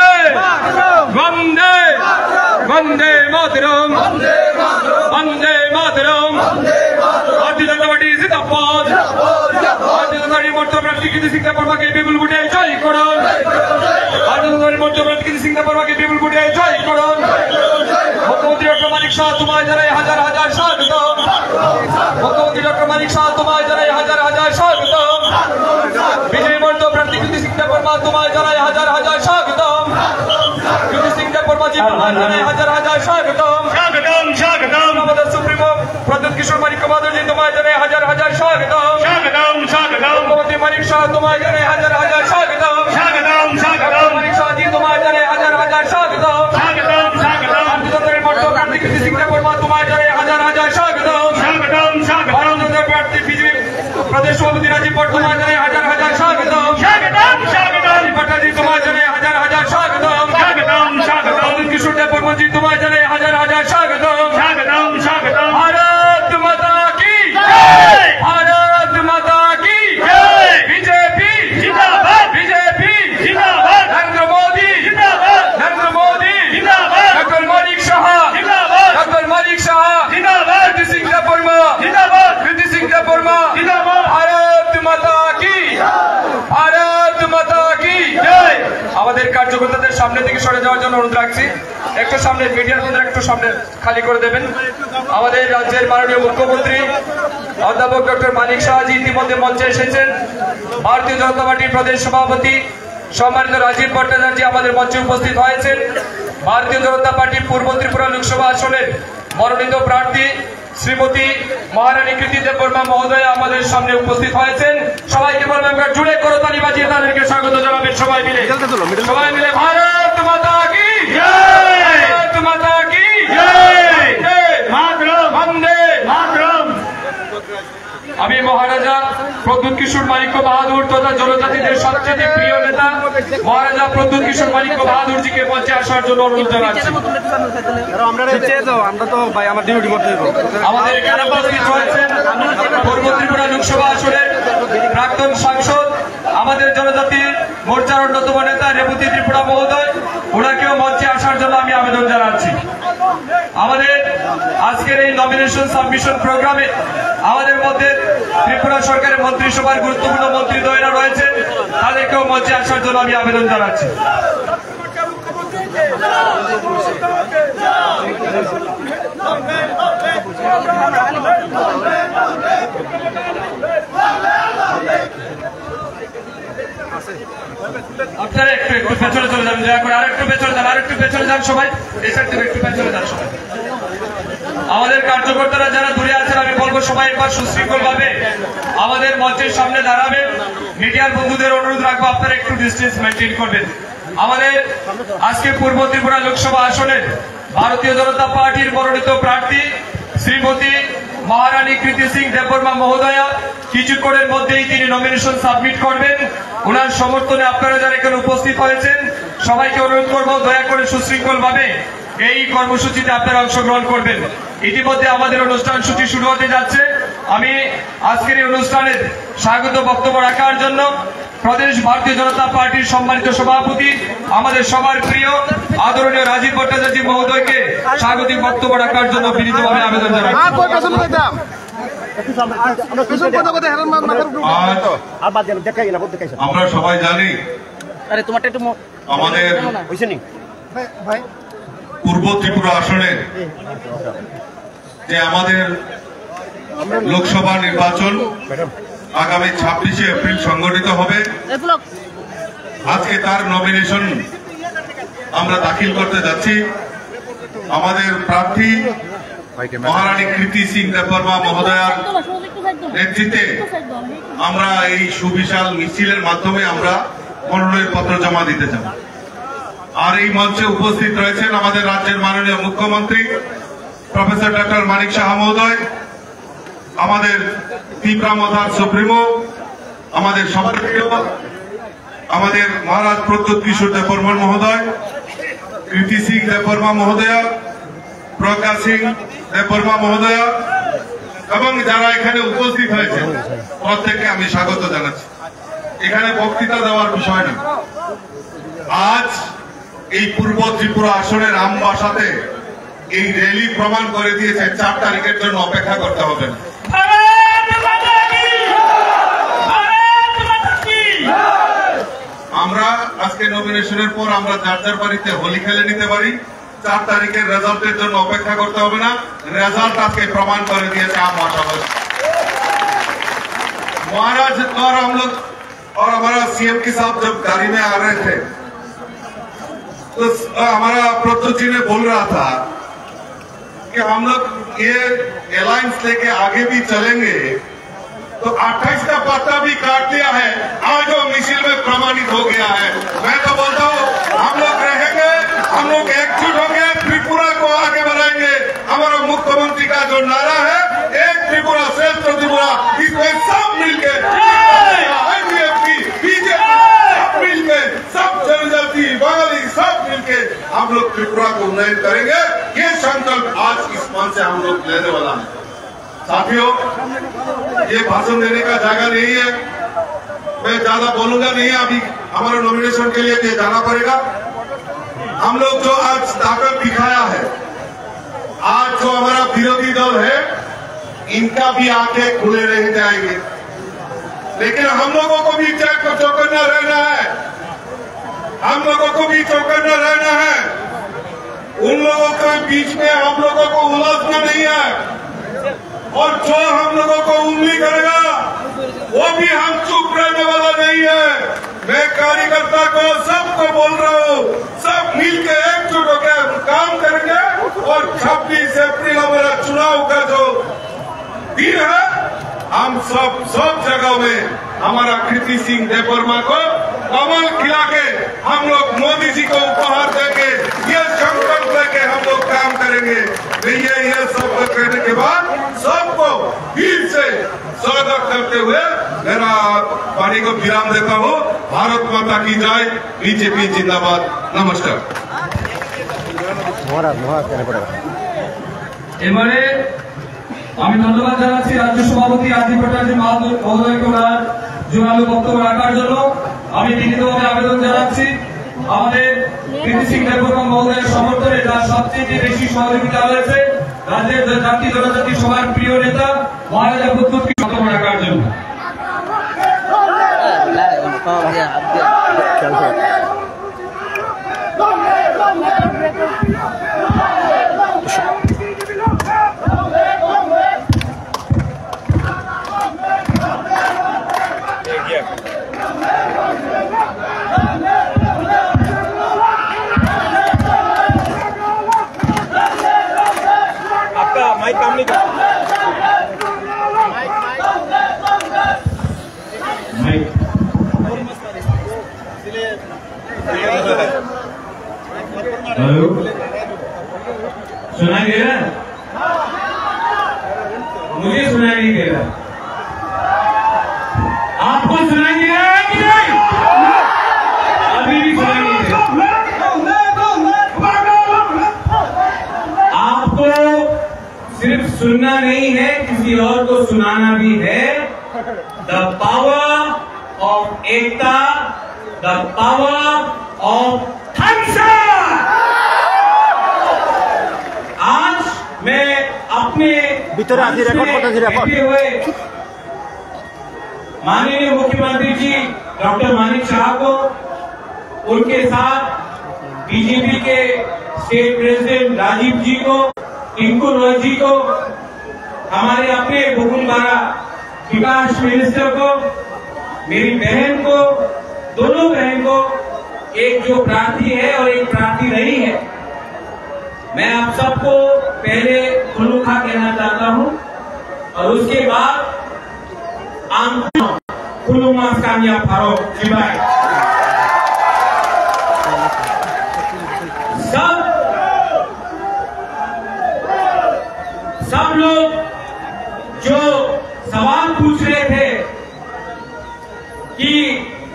वंदे वंदे Vande Mataram Vande Mataram Bharatiya Janata party जिंदाबाद Bharatiya Janata party मोर्चा प्रार्थी कृति सिंह देबबर्मा के বিপুল ভোটে জয় করুন भारतीय जनता पार्टी मोर्चा प्रार्थी कृति सिंह देबবর্মা के বিপুল ভোটে জয় করুন मुख्यमंत्री डॉक्टर मानिक शाह तुम्हारे जनाए हजार हजार स्वागतम मुख्यमंत्री डॉक्टर मानिक शाह तुम्हारे जनाए हजार हजार स्वागतम विजय मोर्चा प्रार्थी कृति सिंह देबबর্মা तुम्हारे जनाए हजार हजार स्वागतम कृति सिंह देबবর্মা जी तुम्हारे जनाए हजार हजार स्वागतम स्वागतम स्वागतम हमारे सुप्रीमो प्रद्युत किशोर मानिक बहादुर जी तुम्हारे जनाए हजार हजार स्वागतम स्वागतम स्वागतम मुख्यमंत्री मानिक शाह तुम्हारे जनाए हजार हजार स्वागतम स्वागतम स्वागतम मानिक शाह जी तुम्हारे जनाए हजार हजार स्वागतम स्वागतम स्वागतम भारतीय मोर्चा प्रार्थी कृति सिंह देबबর্মা तुम्हारे जनाए हजार हजार स्वागतम स्वागतम स्वागतम भारतीय प्रार्थी बीजेपी प्रदेश सभापति राजीव भट्ट तुम्हारे जनाए हजार हजार स्वागतम स्वागतम स्वागतम भट्टा जी तुम्हारे जनाए हजार हजार स्वागतम स्वागतम स्वागतम किशोर देबबর্মা जी तुम्हारे जनाए हजार हजार स्वागतम स्वागतम स्वागतम भारत माता की जय भारत माता की जय बीजेपी जिंदाबाद बीजेपी जिंदाबाद नरेंद्र मोदी जिंदाबाद नरेंद्र मोदी जिंदाबाद डॉक्टर मानिक शाह जिंदाबाद डॉक्टर मानिक शाह जिंदाबाद कृति सिंह देबबর্মা जिंदाबाद कृति सिंह देबবর্মা जिंदाबाद भारत माता की भारत माता की जय আমাদের কার্যকর্তাদের সামনে থেকে সরে যাওয়ার জন্য অনুরোধ রাখছি একটু সামনে মিডিয়ার মধ্যে একটু সামনে খালি করে দেবেন আমাদের রাজ্যের মাননীয় মুখ্যমন্ত্রী অধ্যাপক ডক্টর মানিক শাহজি ইতিমধ্যে মঞ্চে এসেছেন ভারতীয় জনতা পার্টির প্রদেশ সভাপতি সম্মানিত রাজীব ভট্টাচার্য আমাদের মঞ্চে উপস্থিত হয়েছেন ভারতীয় জনতা পার্টির পূর্ব ত্রিপুরা লোকসভা আসনের মনোনীত প্রার্থী শ্রীমতী মহারানী কৃতি দেববর্মা মহোদয়া আমাদের সামনে উপস্থিত হয়েছেন সবাইকে বলবো একবার জুড়ে করতালি বাজিয়ে তাদেরকে স্বাগত জানাবেন সবাই মিলে ভারত মাতা কি জয় ভারত মাতা কি জয় মাতরম বন্দে মাতরম আমি মহারাজা প্রদ্যুৎ কিশোর মানিক্য বাহাদুর তথা জনজাতিদের সবচেয়ে প্রিয় নেতা মহারাজা প্রদ্যুৎ কিশোর মানিক্য বাহাদুর জিকে মঞ্চে আসার জন্য অনুরোধ জানাচ্ছি আমাদের এখানে উপস্থিত হয়েছেন পূর্ব ত্রিপুরা লোকসভা আসনের প্রাক্তন সাংসদ আমাদের জনজাতি মোর্চার অন্যতম নেতা রেবতী ত্রিপুরা মহোদয় ওনাকেও মঞ্চে আসার জন্য আমি আবেদন জানাচ্ছি আমাদের আজকের এই নমিনেশন সাবমিশন প্রোগ্রামে আমাদের মধ্যে ত্রিপুরা সরকারের মন্ত্রিসভার গুরুত্বপূর্ণ মন্ত্রীদ্বয়রা রয়েছে তাদেরকেও মঞ্চে আসার জন্য আমি আবেদন জানাচ্ছি আপনারা একটু একটু পেছনে চলে যাবেন দয়া করে আরেকটু পেছনে যান সবাই এসব থেকে একটু পেছনে যান সবাই আমাদের কার্যকর্তারা যারা দূরে আছেন আমি বলবো সবাই একবার সুশৃঙ্খল ভাবে আমাদের মঞ্চের সামনে দাঁড়াবেন মিডিয়ার বন্ধুদের অনুরোধ রাখবো আপনারা একটু ডিস্টেন্স মেনটেন করবেন আমাদের আজকে পূর্ব ত্রিপুরা লোকসভা আসনের ভারতীয় জনতা পার্টির মনোনীত প্রার্থী শ্রীমতী মহারানী কৃতি সিং দেববর্মা মহোদয়া কিছুক্ষণের মধ্যেই তিনি নমিনেশন সাবমিট করবেন ওনার সমর্থনে আপনারা যারা এখানে উপস্থিত হয়েছেন সবাইকে অনুরোধ করবো দয়া করে সুশৃঙ্খল ভাবে এই কর্মসূচিতে আপনারা অংশগ্রহণ করবেন ইতিমধ্যে আমাদের অনুষ্ঠান সূচি শুরু হতে যাচ্ছে আমি আজকের এই অনুষ্ঠানের স্বাগত বক্তব্য রাখার জন্য প্রদেশ ভারতীয় জনতা পার্টির সম্মানিত সভাপতি আমাদের সবার প্রিয় আদরণীয় রাজীব ভট্টাচার্য মহোদয়কে স্বাগতিক বক্তব্য রাখার জন্য বিনীতভাবে আবেদন জানাচ্ছি আমরা সবাই জানি আমাদের পূর্ব ত্রিপুরা আসনে যে আমাদের লোকসভা নির্বাচন আগামী 26শে এপ্রিল সংগঠিত হবে আজকে তার নমিনেশন আমরা দাখিল করতে যাচ্ছি আমাদের প্রার্থী মহারানী কৃতি সিং দেববর্মা মহোদয়ার নেতৃত্বে আমরা এই সুবিশাল মিছিলের মাধ্যমে আমরা মনোনয়ন পত্র জমা দিতে যাব আর এই মঞ্চে উপস্থিত রয়েছেন আমাদের রাজ্যের মাননীয় মুখ্যমন্ত্রী প্রফেসর ডক্টর মানিক শাহ মহোদয় আমাদের ত্রিপুরা মথার সুপ্রিমো আমাদের সবার প্রিয় আমাদের মহারাজ প্রদ্যুৎ কিশোর দেববর্মা মহোদয় কৃতি সিং দেববর্মা মহোদয়া প্রজ্ঞা সিং দেববর্মা মহোদয়া এবং যারা এখানে উপস্থিত হয়েছে প্রত্যেককে আমি স্বাগত জানাচ্ছি এখানে বক্তৃতা দেওয়ার বিষয় না আজ এই পূর্ব ত্রিপুরা আসনের আমবাসাতে এই র্যালি প্রমাণ করে দিয়েছে 4 তারিখের জন্য অপেক্ষা করতে হবে না। আমরা আজকে নমিনেশনের পর আমরা যার যার বাড়িতে হোলি খেলে নিতে পারি। 4 तारीखेर रिजल्टेर জন্য অপেক্ষা করতে হবে না। रिजल्ट আজকে প্রমাণ করে দিয়েছে আমবাসাবাসী। महाराज और हम लोग और हमारा सीएम के साथ जब गाड़ी में आ रहे थे तो हमारा प्रद्युत जी ने बोल रहा था कि हम लोग ये अलायंस लेके आगे भी चलेंगे। तो 28 का पत्ता भी काट दिया है, आज वो मिशिल में प्रमाणित हो गया है। मैं तो बोलता हूँ हम लोग रहेंगे, हम लोग एकजुट होंगे, त्रिपुरा को आगे बढ़ाएंगे। हमारा मुख्यमंत्री का जो नारा है एक त्रिपुरा श्रेष्ठ त्रिपुरा, इसमें सब मिलके बीजेपी सब मिलके सब जनजाति बंगाली सब मिलके हम लोग त्रिपुरा को उन्नयन करेंगे। ये संकल्प आज इस मंच से हम लोग लेने वाला है। साथियों, ये भाषण देने का जगह नहीं है, मैं ज्यादा बोलूंगा नहीं। अभी हमारे नॉमिनेशन के लिए जाना पड़ेगा। हम लोग जो आज ताकत दिखाया है, आज जो हमारा विरोधी दल है इनका भी आंखें खुले रह जाएंगे, लेकिन हम लोगों को भी चौकन्ना रहना है। हम लोगों को भी चौकन्ना रहना है। उन लोगों के बीच में हम लोगों को उलझना नहीं है, और जो हम लोगों को उंगली करेगा वो भी हम चुप रहने वाला नहीं है। मैं कार्यकर्ता को सबको बोल रहा हूँ, सब मिलकर एकजुट होकर काम करेंगे। और 26 अप्रैल हमारा चुनाव का जो दिन है, हम सब जगह में हमारा कृति सिंह देववर्मा को कमल खिला के हम लोग मोदी जी को उपहार देंगे। ये संकल्प लेके हम लोग काम करेंगे। ये सब करने के बाद सबको फिर से स्वागत करते हुए मेरा वाणी को विराम देता हूँ। भारत माता की जय, बीजेपी जिंदाबाद। नमस्कार। এবারে আমি ধন্যবাদ জানাচ্ছি রাজ্য সভাপতি রাজীব ভট্টাচার্য মহোদয়কে ওনার জোরালো বক্তব্য রাখার জন্য। আমি বিনীতভাবে আবেদন জানাচ্ছি আমাদের কৃতি সিং দেববর্মা মহোদয়ের সমর্থনে যার সবচেয়ে বেশি সহযোগিতা রয়েছে রাজ্যের জাতি জনজাতি সবার প্রিয় নেতা মহারাজা প্রদ্যুৎকে বক্তব্য রাখার জন্য। आपका माइक काम नहीं करता। हेलो, सुनाई दे रहा है? मुझे सुनाई नहीं दे रहा। आपको सुनाई दे रहा है कि नहीं? अभी भी सुनाई नहीं दे रहा। आपको सिर्फ सुनना नहीं है, किसी और को सुनाना भी है। द पावर ऑफ एकता, द पावर ऑफ थम्सअप। आज मैं अपने बैठे हुए माननीय मुख्यमंत्री जी डॉक्टर मानिक शाह को, उनके साथ बीजेपी के स्टेट प्रेसिडेंट राजीव जी को, टिंकू रॉय जी को, हमारे अपने बुकुलबारा विकास मिनिस्टर को, मेरी बहन को, दोनों बहन को, एक जो प्रार्थी है और एक प्रार्थी रही है, मैं आप सबको पहले खुलूखा कहना चाहता हूं और उसके बाद आम खुलूमा कामयाब फारूक जिबाई। सब लोग जो सवाल पूछ रहे थे कि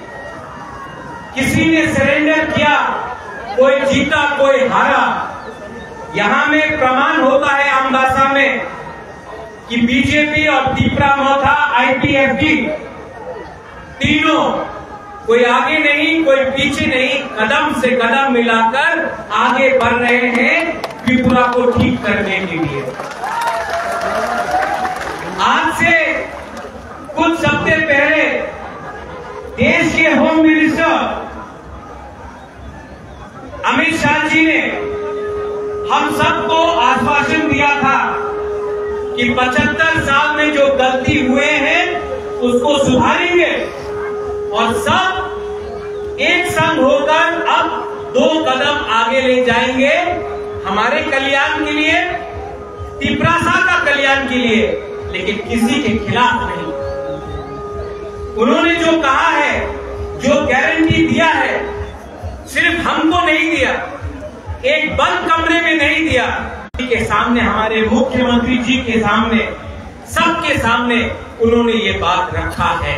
किसी ने सरेंडर किया, कोई जीता कोई हारा, यहां में प्रमाण होता है अम्बासा में कि बीजेपी और तीपरा मोथा IPFT तीनों कोई आगे नहीं, कोई पीछे नहीं, कदम से कदम मिलाकर आगे बढ़ रहे हैं त्रिपुरा को ठीक करने के लिए। आज से कुछ हफ्ते पहले देश के होम मिनिस्टर अमित शाह जी ने हम सबको आश्वासन दिया था कि 75 साल में जो गलती हुए हैं उसको सुधारेंगे और सब एक संग होकर अब 2 कदम आगे ले जाएंगे हमारे कल्याण के लिए, तिपरासा का कल्याण के लिए, लेकिन किसी के खिलाफ नहीं। उन्होंने जो कहा है, जो गारंटी दिया है, सिर्फ हमको नहीं दिया, एक बंद कमरे में नहीं दिया, के सामने, हमारे मुख्यमंत्री जी के सामने, सबके सामने उन्होंने ये बात रखा है।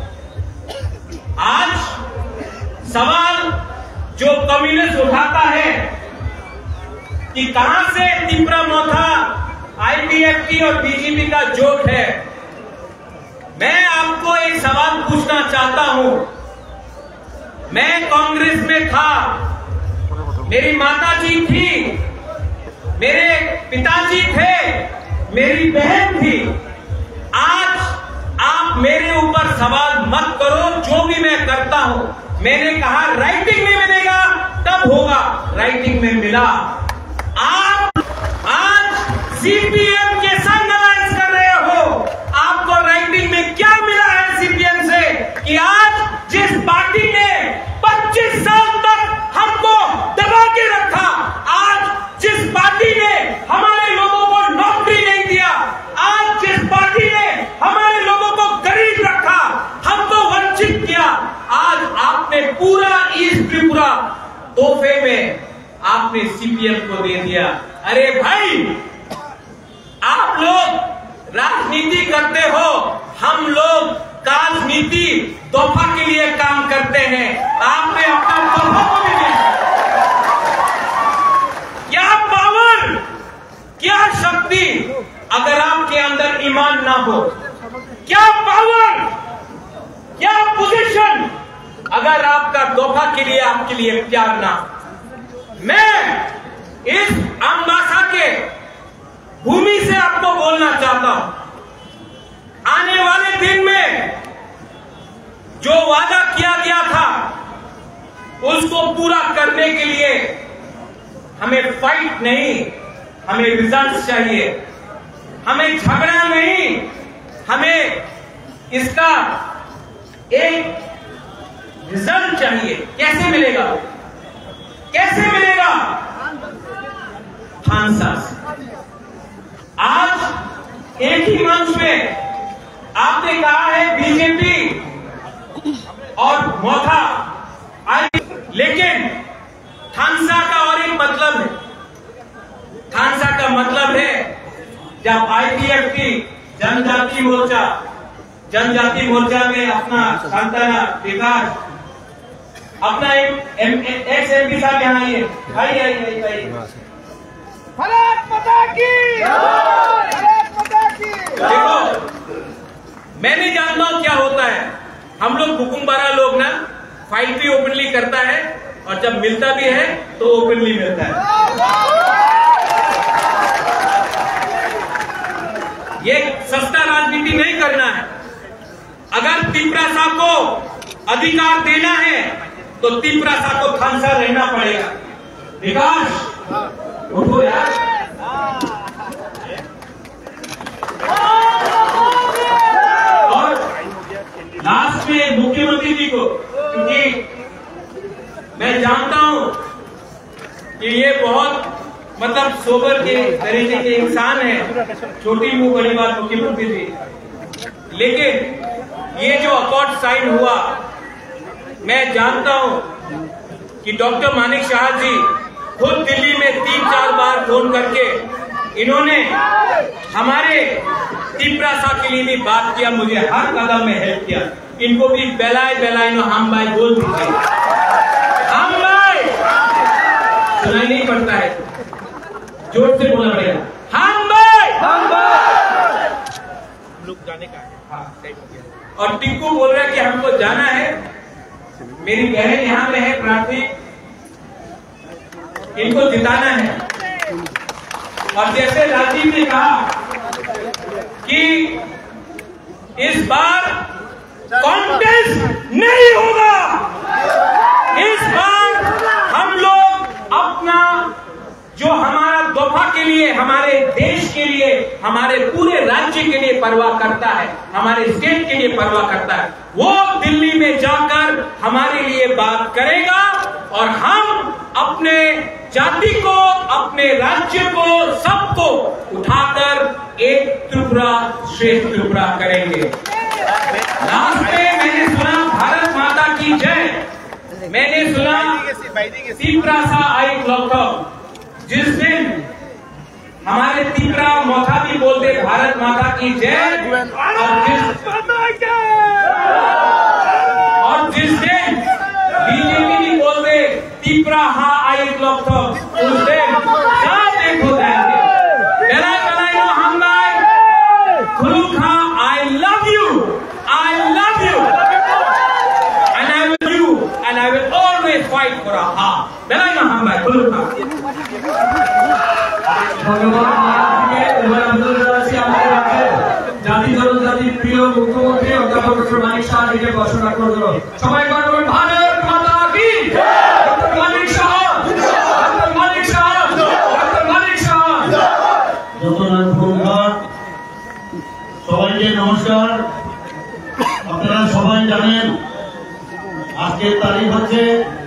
आज सवाल जो कम्युनिस्ट उठाता है कि कहां से त्रिपुरा मोथा आईपीएफटी और बीजेपी का जोट है, मैं आपको एक सवाल पूछना चाहता हूं। मैं कांग्रेस में था, मेरी माता जी थी, मेरे पिताजी थे, मेरी बहन थी। आज आप मेरे ऊपर सवाल मत करो, जो भी मैं करता हूं, मैंने कहा राइटिंग में मिलेगा तब होगा, राइटिंग में मिला। आप आज सीपीएम के संग अलायंस कर रहे हो, आपको राइटिंग में क्या मिला है सीपीएम से कि आज जिस पार्टी ने 25 साल तक हमको दबा के रखा, आज जिस पार्टी ने हमारे लोगों को नौकरी नहीं दिया, आज जिस पार्टी ने हमारे लोगों को गरीब रखा, हमको वंचित किया, आज आपने पूरा ईस्ट त्रिपुरा तोहफे में आपने सीपीएम को दे दिया। अरे भाई, आप लोग राजनीति करते हो, हम लोग राजनीति तोहफा के लिए काम करते हैं। आपने अपना तोहफा को भी दिया। क्या पावर, क्या शक्ति अगर आपके अंदर ईमान ना हो, क्या पावर, क्या पोजीशन अगर आपका तोहफा के लिए, आपके लिए प्यार ना। मैं इस अम्बासा के भूमि से आपको बोलना चाहता हूं, आने वाले दिन में जो वादा किया गया था उसको पूरा करने के लिए हमें फाइट नहीं, हमें रिजल्ट चाहिए, हमें झगड़ा नहीं, हमें इसका एक रिजल्ट चाहिए। कैसे मिलेगा, कैसे मिलेगा? खानसा से। आज एक ही मंच में आपने कहा है बीजेपी और मोथा, लेकिन खानसा का और एक मतलब है। खानसा का मतलब है जब आईपीएफटी जनजाति मोर्चा में अपना सांत्वना विकास, अपना एक एक्स एमपी साहब यहाँ आइए, आइए। भारत माता की, भारत माता की। देखो, मैं नहीं जानता हूं क्या होता है। हम लोग हुकुमबारा लोग ना, फाइट भी ओपनली करता है और जब मिलता भी है तो ओपनली मिलता है। ये सस्ता राजनीति नहीं करना है। अगर तिपरासा को अधिकार देना है तो तिपरासा को खानसा रहना पड़ेगा। विकास उठो यार। और लास्ट में मुख्यमंत्री जी को, क्योंकि मैं जानता हूं कि ये बहुत मतलब सोबर के तरीके के इंसान है, छोटी मुंह बड़ी बात मुख्यमंत्री जी, लेकिन ये जो अकॉर्ड साइन हुआ, मैं जानता हूं कि डॉक्टर मानिक शाह जी खुद दिल्ली में 3-4 बार फोन करके इन्होंने हमारे तिपरासा के लिए भी बात किया, मुझे हर कदम में हेल्प किया। इनको भी बेलाई नो हम भाई बोल दीजिए, हम भाई सुनाई नहीं पड़ता है, जोर से बोलना पड़ेगा, हम भाई लोग जाने का है। हाँ, और टिक्कू बोल रहा है कि हमको जाना है मेरी बहन यहाँ पे है प्रार्थी, इनको जिताना है। और जैसे राजीव ने कहा कि इस बार कॉन्टेस्ट नहीं होगा, इस बार हम लोग अपना जो हमारा दफा के लिए, हमारे देश के लिए, हमारे पूरे राज्य के लिए परवाह करता है, हमारे स्टेट के लिए परवाह करता है, वो दिल्ली में जाकर हमारे लिए बात करेगा और हम अपने जाति को, अपने राज्य को, सबको उठाकर एक त्रिपुरा श्रेष्ठ त्रिपुरा करेंगे। लास्ट में मैंने सुना भारत माता की जय, मैंने सुना तीपरा सा आई लॉकडाउन, जिस दिन हमारे तीपरा मोथा भी बोलते भारत माता की जय, और जिस दिन बीजेपी भी बोलते तीपरा हा आई लॉकडाउन, उस दिन सब देखो जाएंगे। बेला कलाइनो हमलाई खुलुखा, I love you, and I will you, and I will always fight for a ha. बेला ना हमलाई खुलुखा। জাতি জনজাতি প্রিয় মুখ্যমন্ত্রী অধ্যাপক ডক্টর মানিক শাহ নিজে ঘোষণা করলো। সবাই বলবেন ভারত মাতা কি doctor Manik Saha, doctor Manik Saha, doctor Manik Saha. যতনাথ ভূমিকা, সবাইকে নমস্কার। আপনারা সবাই জানেন আজকের তারিখ হচ্ছে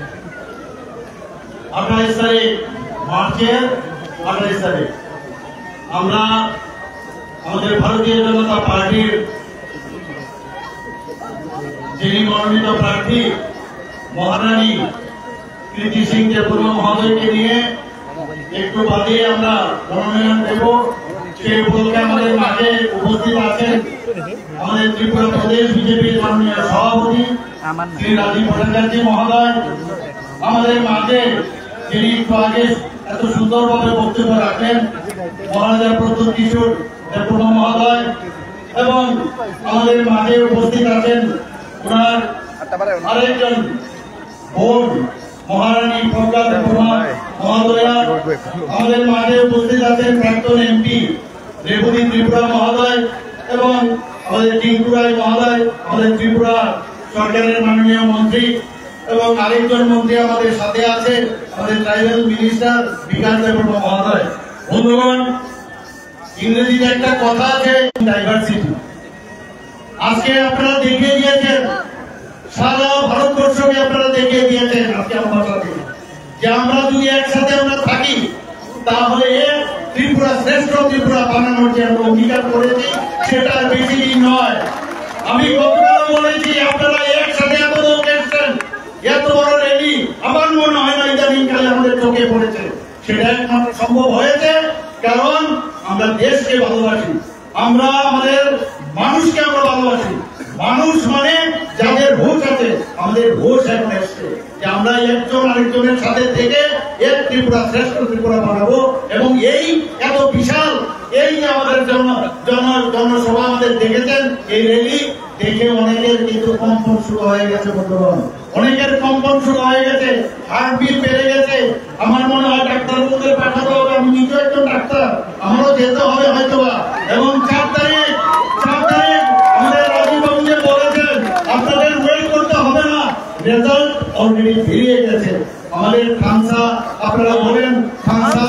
28 তারিখ, মার্চের 28 তারিখ। আমরা আমাদের ভারতীয় জনতা পার্টির যিনি মনোনীত প্রার্থী মহারানী কৃতি সিং ত্রিপুরা মহোদয়কে নিয়ে একটু বাদে আমরা মনোনয়ন দেব। সেই উপলক্ষে আমাদের মাঝে উপস্থিত আছেন আমাদের ত্রিপুরা প্রদেশ বিজেপির মাননীয় সভাপতি শ্রী রাজীব ভট্টাচার্য মহোদয়, আমাদের মাঝে যিনি একটু আগে এত সুন্দরভাবে বক্তব্য রাখলেন মহারাজা প্রদ্যুৎ কিশোর দেববর্মা মহোদয়, এবং আমাদের মাঝে উপস্থিত আছেন ওনার আরেকজন বোন মহারানী প্রজ্ঞা দেববর্মা মহোদয়া, আমাদের মাঝে উপস্থিত আছেন প্রাক্তন এমপি রেবতী ত্রিপুরা মহোদয়, এবং আমাদের টিঙ্কু রায় মহোদয়, আমাদের ত্রিপুরা সরকারের মাননীয় মন্ত্রী, এবং আরেকজন মন্ত্রী আমাদের সাথে আছে আমাদের ট্রাইবাল মিনিস্টার বিকাশ দেববর্মা মহোদয়। বন্ধুগণ, ইংরেজিতে একটা কথা আছে ডাইভার্সিটি। আজকে আপনারা দেখিয়ে দিয়েছেন, সারা ভারতবর্ষকে আপনারা দেখিয়ে দিয়েছেন আজকে আমার সাথে, যে আমরা যদি একসাথে আমরা থাকি তাহলে ত্রিপুরা শ্রেষ্ঠ ত্রিপুরা বানানোর যে আমরা অঙ্গীকার করেছি সেটা বেশি দিন নয়। আমি গতকাল বলেছি আপনারা একসাথে এত লোক এসছেন, এত বড় রেলি আমার মনে হয় না ইদানিং কালে আমাদের চোখে পড়েছে। সেটা একমাত্র সম্ভব হয়েছে কারণ আমরা দেশকে ভালোবাসি, আমরা আমাদের মানুষকে আমরা ভালোবাসি। মানুষ মানে যাদের ভোট আছে, আমাদের ভোট এখন এসছে যে আমরা একজন আরেকজনের সাথে থেকে এক ত্রিপুরা শ্রেষ্ঠ ত্রিপুরা বানাবো। এবং এই এত বিশাল এই যে আমাদের জনসভা আমাদের দেখেছেন, এই র্যালি দেখে অনেকের কিন্তু কম্পন শুরু হয়ে গেছে বন্ধুগণ, অনেকের কম্পন শুরু হয়ে গেছে, হার্টবিট বেড়ে গেছে। আমার মনে হয় ডাক্তারবাবুদের পাঠাতে হবে, আমি নিজে একজন ডাক্তার, আমারও যেতে হবে হয়তোবা। এবং 4 তারিখ আমাদের রাজীব বাবু যে বলেছেন আপনাদের ওয়েট করতে হবে না, রেজাল্ট অলরেডি বেরিয়ে গেছে। আমাদের খানসা, আপনারা বলেন খানসা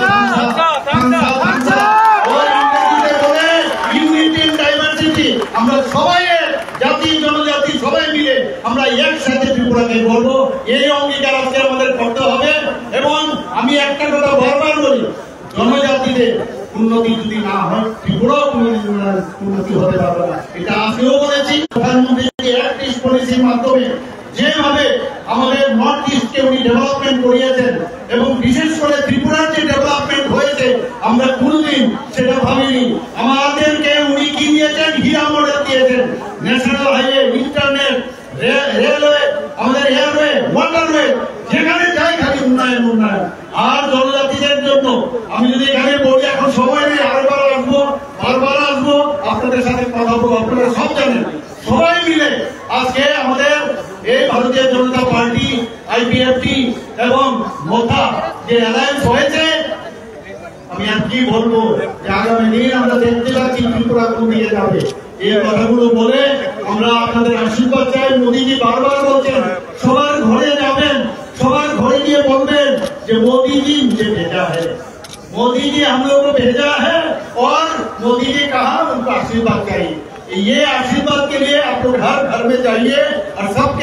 ইউনিটি ইন ডাইভার্সিটি, আমরা সবাই জাতি জনজাতি সবাই মিলে আমরা একসাথে ত্রিপুরাকে বলবো, এই অঙ্গীকার আজকে আমাদের করতে হবে। এবং আমি একটা কথা বারবার বলি, জনজাতিদের উন্নতি যদি না হয় ত্রিপুরাও উন্নতি হতে পারবে না। এটা আজকেও বলেছি, প্রধানমন্ত্রী অ্যাক্ট পলিসির মাধ্যমে যেভাবে আমাদের নর্থ ইস্টকে উনি ডেভেলপমেন্ট করিয়েছেন এবং বিশেষ করে ত্রিপুরার যে ডেভেলপমেন্ট হয়েছে আমরা কোনদিন সেটা ভাবিনি। আমাদেরকে উনি কি দিয়েছেন? হীরা মডেল দিয়েছেন, ন্যাশনাল হাইওয়ে, ইন্টারনেট, রেলওয়ে, আমাদের এয়ারওয়ে, ওয়াটারওয়ে, যেখানে যাই খালি উন্নয়ন উন্নয়ন। আর জনজাতিদের জন্য আমি যদি এখানে বলি, এখন সময় নেই, বারবার আসবো আপনাদের সাথে কথা বলবো, আপনারা সব জানেন। সবাই মিলে আজকে আমাদের এই ভারতীয় জনতা পার্টি, আইপিএফটি এবং মোথা যে অ্যালায়েন্স হয়েছে, আমি আর কি বলবো, যে আগামী দিন আমরা দেখতে পাচ্ছি ত্রিপুরা কোন দিকে যাবে। এই কথাগুলো বলে আমরা আপনাদের আশীর্বাদ চাই। মোদীজি বারবার বলছেন সবার ঘরে যাবেন, সবার ঘরে গিয়ে বলবেন যে मोदी मुझे भेजा है, मोदी जी हम लोगों को भेजा है और मोदी जी कहा उनको आशीर्वाद चाहिए। ये आशीर्वाद के लिए आप लोग हर घर में जाइए और सब